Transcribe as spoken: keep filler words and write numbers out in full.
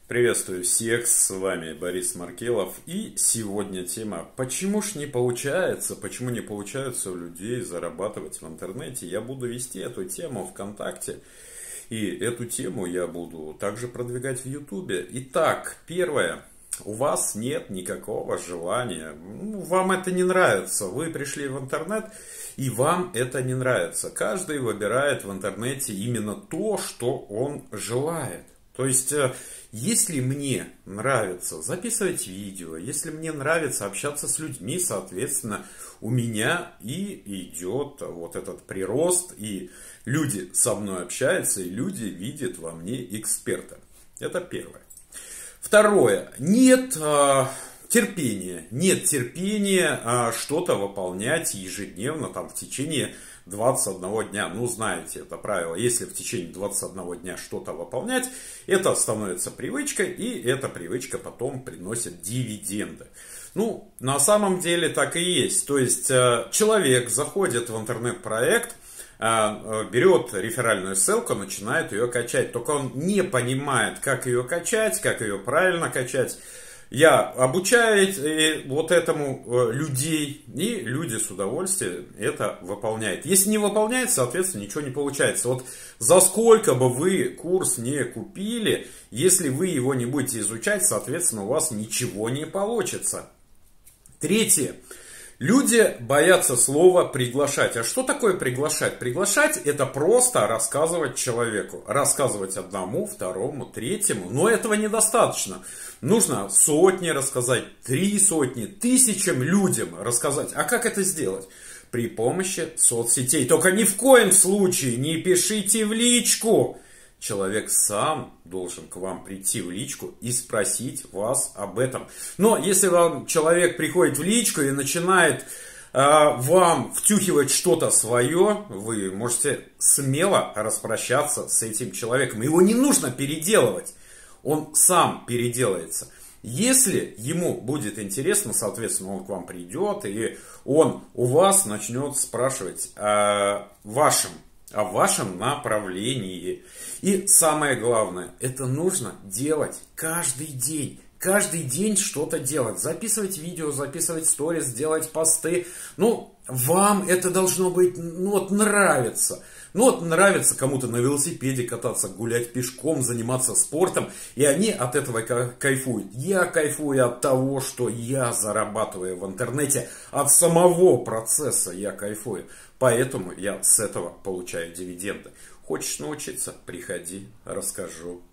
Приветствую всех, с вами Борис Маркелов, и сегодня тема «Почему ж не получается, почему не получается у людей зарабатывать в интернете?» Я буду вести эту тему ВКонтакте, и эту тему я буду также продвигать в Ютубе. Итак, первое. У вас нет никакого желания, ну, вам это не нравится, вы пришли в интернет, и вам это не нравится. Каждый выбирает в интернете именно то, что он желает. То есть, если мне нравится записывать видео, если мне нравится общаться с людьми, соответственно, у меня и идет вот этот прирост, и люди со мной общаются, и люди видят во мне эксперта. Это первое. Второе. Нет э, терпения. Нет терпения э, что-то выполнять ежедневно, там, в течение двадцати одного дня. Ну, знаете это правило. Если в течение двадцати одного дня что-то выполнять, это становится привычкой, и эта привычка потом приносит дивиденды. Ну, на самом деле так и есть. То есть, э, человек заходит в интернет-проект, берет реферальную ссылку, начинает ее качать. Только он не понимает, как ее качать, как ее правильно качать. Я обучаю вот этому людей, и люди с удовольствием это выполняют. Если не выполняет, соответственно, ничего не получается. Вот за сколько бы вы курс не купили, если вы его не будете изучать, соответственно, у вас ничего не получится. Третье. Люди боятся слова «приглашать». А что такое приглашать? Приглашать – это просто рассказывать человеку. Рассказывать одному, второму, третьему. Но этого недостаточно. Нужно сотни рассказать, три сотни, тысячам людям рассказать. А как это сделать? При помощи соцсетей. Только ни в коем случае не пишите в личку. Человек сам должен к вам прийти в личку и спросить вас об этом. Но если вам человек приходит в личку и начинает э, вам втюхивать что-то свое, вы можете смело распрощаться с этим человеком. Его не нужно переделывать, он сам переделается. Если ему будет интересно, соответственно, он к вам придет, и он у вас начнет спрашивать о вашем о вашем направлении. И самое главное, это нужно делать каждый день. Каждый день что-то делать. Записывать видео, записывать сторис, делать посты. Ну, вам это должно быть, ну, вот нравится. Ну, вот нравится кому-то на велосипеде кататься, гулять пешком, заниматься спортом. И они от этого кайфуют. Я кайфую от того, что я зарабатываю в интернете. От самого процесса я кайфую. Поэтому я с этого получаю дивиденды. Хочешь научиться? Приходи, расскажу.